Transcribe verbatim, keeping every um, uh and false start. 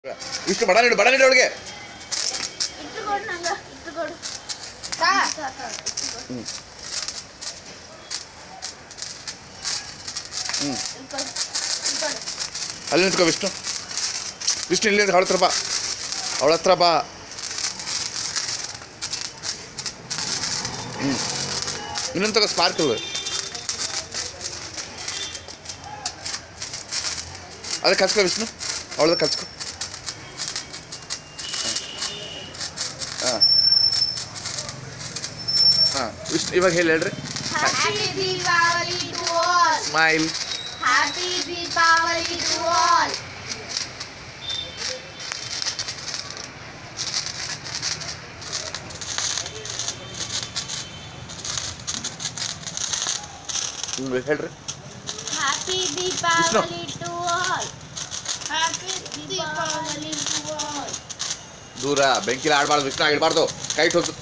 ವಿಷ್ಣು ಬಡ ನೀಡು ಬಡ ನೀಡು ಅವಳಿಗೆ ಅಲ್ಲಿ ನಿಂತ್ಕೋ ವಿಷ್ಣು ವಿಷ್ಣು ಇಲ್ಲಿ ಅವಳ ಹತ್ರ ಬಾ ಅವಳ ಹತ್ರ ಬಾ ಹ್ಞೂ ಇನ್ನೊಂದು ತಗೋ ಸ್ಪಾರ್ಕಲ್ ಅದಕ್ಕೆ ಹಚ್ಕೋ ವಿಷ್ಣು ಅವಳದಕ್ಕೆ ಹಚ್ಕೋ ಹಾಂ ಹಾಂ ವಿಷ್ಣು ಇವಾಗ ಹೇಳಿ ಹೇಳ್ರಿ Happy Diwali to all. Smile Happy Diwali to all. ಹೇಳ್ರಿ Happy Diwali to all. Happy Diwali to all. ದೂರ ಬೆಂಕಿಲಿ ಆಡಬಾರ್ದು ವಿಷ್ಣು ಆಗಿಡಬಾರ್ದು ಕೈ ಹೋಗ್ತು